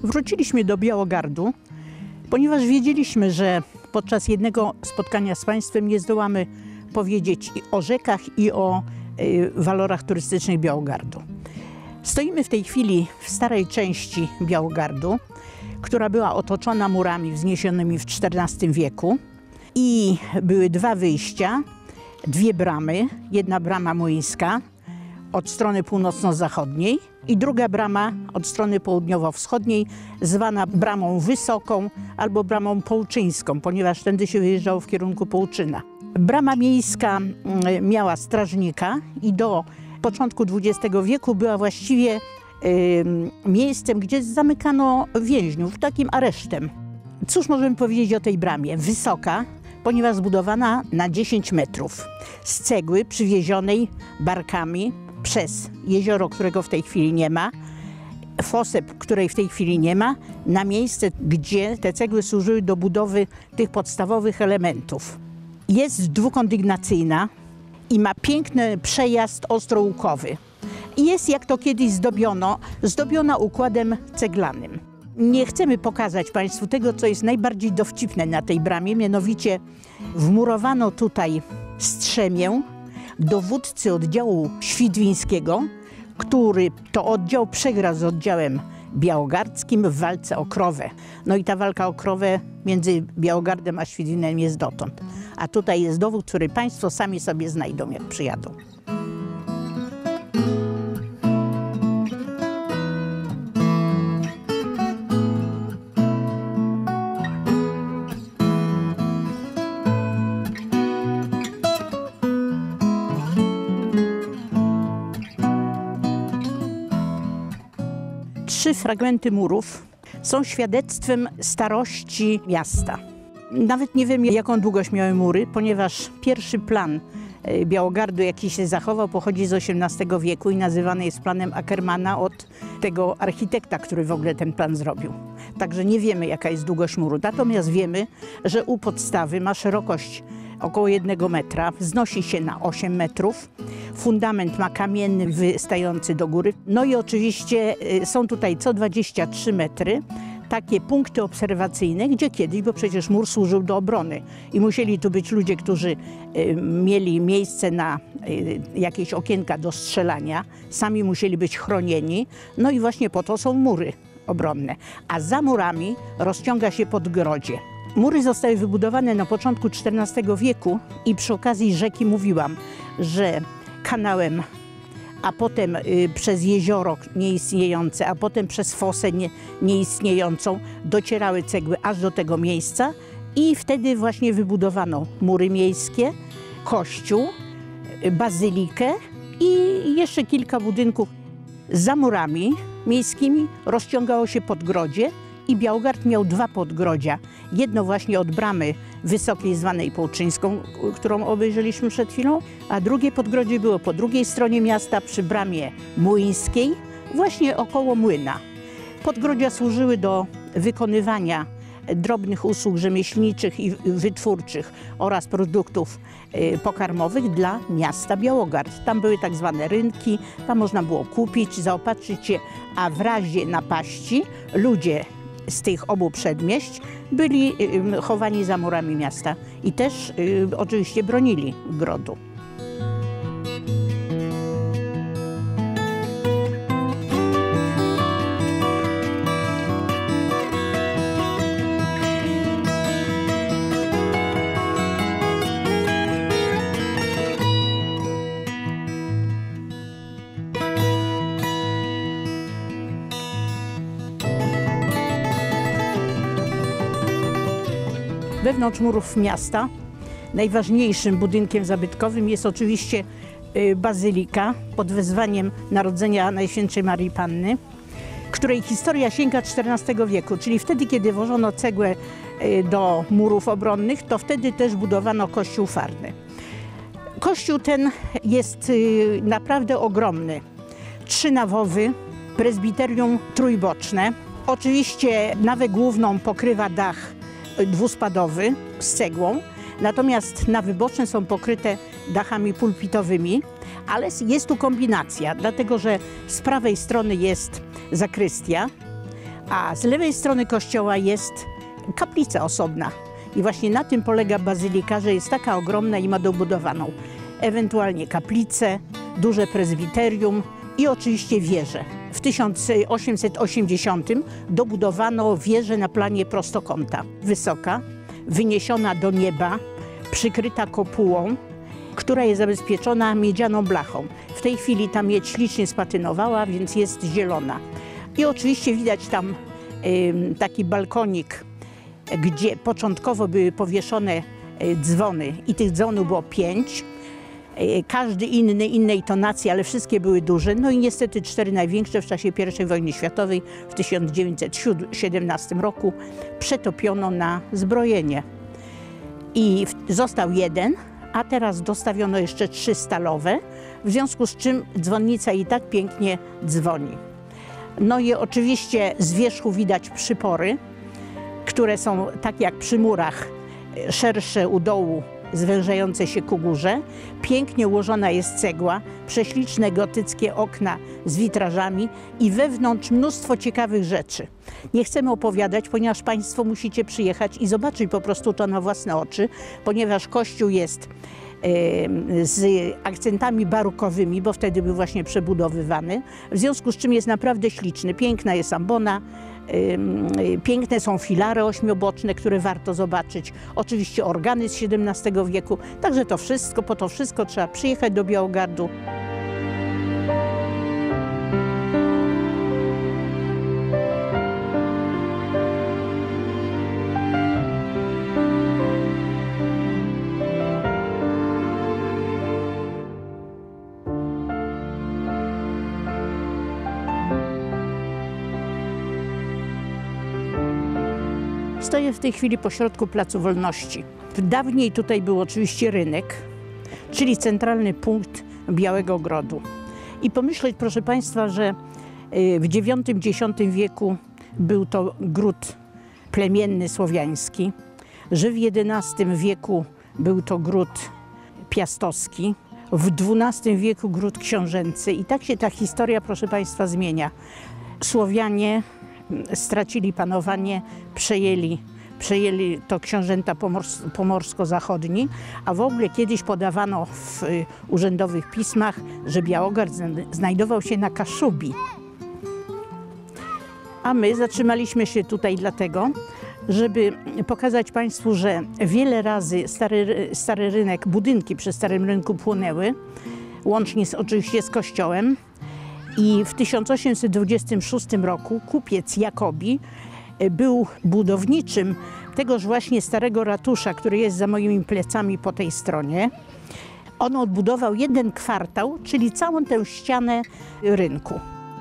Wróciliśmy do Białogardu, ponieważ wiedzieliśmy, że podczas jednego spotkania z Państwem nie zdołamy powiedzieć i o rzekach, i o walorach turystycznych Białogardu. Stoimy w tej chwili w starej części Białogardu, która była otoczona murami wzniesionymi w XIV wieku i były dwa wyjścia, dwie bramy. Jedna brama młyńska od strony północno-zachodniej i druga brama od strony południowo-wschodniej, zwana bramą Wysoką albo bramą Połczyńską, ponieważ tędy się wyjeżdżało w kierunku Połczyna. Brama miejska miała strażnika i do początku XX wieku była właściwie miejscem, gdzie zamykano więźniów, takim aresztem. Cóż możemy powiedzieć o tej bramie? Wysoka, ponieważ zbudowana na 10 metrów z cegły przywiezionej barkami przez jezioro, którego w tej chwili nie ma, fosę, której w tej chwili nie ma, na miejsce, gdzie te cegły służyły do budowy tych podstawowych elementów. Jest dwukondygnacyjna i ma piękny przejazd ostrołukowy. I jest, jak to kiedyś zdobiona układem ceglanym. Nie chcemy pokazać Państwu tego, co jest najbardziej dowcipne na tej bramie, mianowicie wmurowano tutaj strzemię dowódcy oddziału świdwińskiego, który to oddział przegrał z oddziałem białogardzkim w walce o Krowę. No i ta walka o Krowę między Białogardem a Świdwinem jest dotąd. A tutaj jest dowód, który Państwo sami sobie znajdą, jak przyjadą. Trzy fragmenty murów są świadectwem starości miasta. Nawet nie wiem, jaką długość miały mury, ponieważ pierwszy plan Białogardu, jaki się zachował, pochodzi z XVIII wieku i nazywany jest planem Ackermana od tego architekta, który w ogóle ten plan zrobił. Także nie wiemy, jaka jest długość muru. Natomiast wiemy, że u podstawy ma szerokość około 1 metra, wznosi się na 8 metrów. Fundament ma kamienny wystający do góry. No i oczywiście są tutaj co 23 metry takie punkty obserwacyjne, gdzie kiedyś, bo przecież mur służył do obrony i musieli tu być ludzie, którzy mieli miejsce na jakieś okienka do strzelania, sami musieli być chronieni, no i właśnie po to są mury obronne. A za murami rozciąga się podgrodzie. Mury zostały wybudowane na początku XIV wieku i przy okazji rzeki mówiłam, że kanałem, a potem przez jezioro nieistniejące, a potem przez fosę nieistniejącą docierały cegły aż do tego miejsca i wtedy właśnie wybudowano mury miejskie, kościół, bazylikę i jeszcze kilka budynków. Za murami miejskimi rozciągało się podgrodzie i Białogard miał dwa podgrodzia. Jedno właśnie od bramy Wysokiej, zwanej Połczyńską, którą obejrzeliśmy przed chwilą, a drugie podgrodzie było po drugiej stronie miasta przy bramie Młyńskiej, właśnie około młyna. Podgrodzia służyły do wykonywania drobnych usług rzemieślniczych i wytwórczych oraz produktów pokarmowych dla miasta Białogard. Tam były tak zwane rynki, tam można było kupić, zaopatrzyć się, a w razie napaści ludzie z tych obu przedmieść byli chowani za murami miasta i też oczywiście bronili grodu. Wewnątrz murów miasta najważniejszym budynkiem zabytkowym jest oczywiście bazylika pod wezwaniem Narodzenia Najświętszej Maryi Panny, której historia sięga XIV wieku, czyli wtedy, kiedy wożono cegłę do murów obronnych, to wtedy też budowano kościół farny. Kościół ten jest naprawdę ogromny. 3-nawowy, prezbiterium trójboczne. Oczywiście nawę główną pokrywa dach dwuspadowy z cegłą, natomiast nawy boczne są pokryte dachami pulpitowymi, ale jest tu kombinacja, dlatego że z prawej strony jest zakrystia, A z lewej strony kościoła jest kaplica osobna. I właśnie na tym polega bazylika, że jest taka ogromna i ma dobudowaną ewentualnie kaplicę, duże prezbiterium i oczywiście wieżę. W 1880 dobudowano wieżę na planie prostokąta. Wysoka, wyniesiona do nieba, przykryta kopułą, która jest zabezpieczona miedzianą blachą. W tej chwili ta miedź ślicznie spatynowała, więc jest zielona. I oczywiście widać tam taki balkonik, gdzie początkowo były powieszone dzwony i tych dzwonów było 5. Każdy innej tonacji, ale wszystkie były duże. No i niestety 4 największe w czasie I wojny światowej w 1917 roku przetopiono na zbrojenie. I został 1, a teraz dostawiono jeszcze 3 stalowe, w związku z czym dzwonnica i tak pięknie dzwoni. No i oczywiście z wierzchu widać przypory, które są tak jak przy murach, szersze u dołu, zwężające się ku górze. Pięknie ułożona jest cegła, prześliczne gotyckie okna z witrażami i wewnątrz mnóstwo ciekawych rzeczy. Nie chcemy opowiadać, ponieważ Państwo musicie przyjechać i zobaczyć po prostu to na własne oczy, ponieważ kościół jest z akcentami barokowymi, bo wtedy był właśnie przebudowywany, w związku z czym jest naprawdę śliczny. Piękna jest ambona, piękne są filary ośmioboczne, które warto zobaczyć. Oczywiście organy z XVII wieku, także to wszystko, po to wszystko trzeba przyjechać do Białogardu. Stoję w tej chwili pośrodku Placu Wolności. Dawniej tutaj był oczywiście rynek, czyli centralny punkt Białego Ogrodu. I pomyśleć, proszę Państwa, że w IX-X wieku był to gród plemienny słowiański, że w XI wieku był to gród piastowski, w XII wieku gród książęcy. I tak się ta historia, proszę Państwa, zmienia. Słowianie stracili panowanie, przejęli to książęta pomorsko-zachodni, a w ogóle kiedyś podawano w urzędowych pismach, że Białogard znajdował się na Kaszubi. A my zatrzymaliśmy się tutaj dlatego, żeby pokazać Państwu, że wiele razy stary rynek, budynki przy Starym Rynku płonęły, łącznie oczywiście z kościołem. I w 1826 roku kupiec Jacobi był budowniczym tegoż właśnie starego ratusza, który jest za moimi plecami po tej stronie. On odbudował 1 kwartał, czyli całą tę ścianę rynku.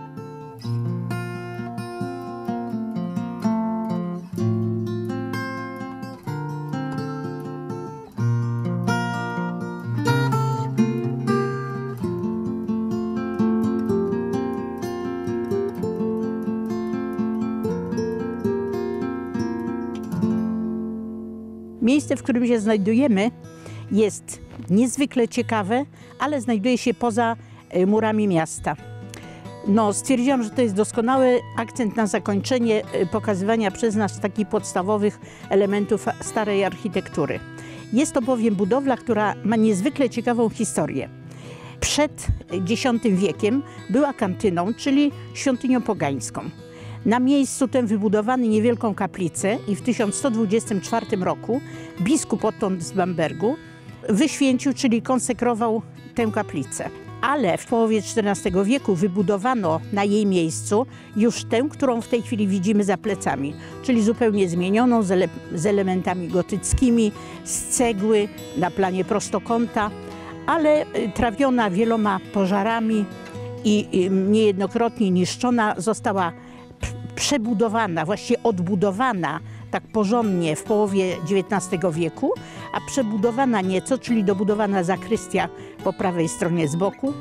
Miejsce, w którym się znajdujemy, jest niezwykle ciekawe, ale znajduje się poza murami miasta. No, stwierdziłam, że to jest doskonały akcent na zakończenie pokazywania przez nas takich podstawowych elementów starej architektury. Jest to bowiem budowla, która ma niezwykle ciekawą historię. Przed X wiekiem była kantyną, czyli świątynią pogańską. Na miejscu tym wybudowano niewielką kaplicę i w 1124 roku biskup odtąd z Bambergu wyświęcił, czyli konsekrował tę kaplicę. Ale w połowie XIV wieku wybudowano na jej miejscu już tę, którą w tej chwili widzimy za plecami, czyli zupełnie zmienioną, z elementami gotyckimi, z cegły na planie prostokąta, ale trawiona wieloma pożarami i niejednokrotnie niszczona, została przebudowana, właściwie odbudowana tak porządnie w połowie XIX wieku, a przebudowana nieco, czyli dobudowana zakrystia po prawej stronie z boku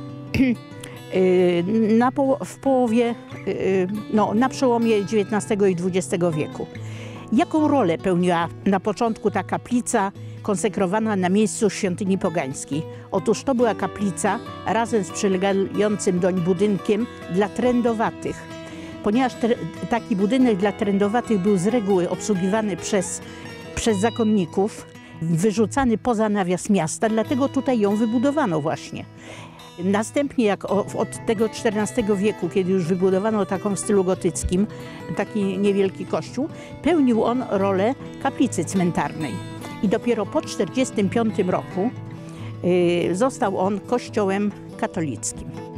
na przełomie XIX i XX wieku. Jaką rolę pełniła na początku ta kaplica konsekrowana na miejscu świątyni pogańskiej? Otóż to była kaplica razem z przylegającym doń budynkiem dla trędowatych. Ponieważ taki budynek dla trędowatych był z reguły obsługiwany przez zakonników, wyrzucany poza nawias miasta, dlatego tutaj ją wybudowano właśnie. Następnie, jak od tego XIV wieku, kiedy już wybudowano taką w stylu gotyckim, taki niewielki kościół, pełnił on rolę kaplicy cmentarnej. I dopiero po 1945 roku został on kościołem katolickim.